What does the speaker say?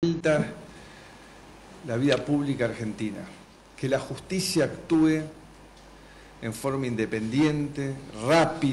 vuelta la vida pública argentina, que la justicia actúe en forma independiente, rápida.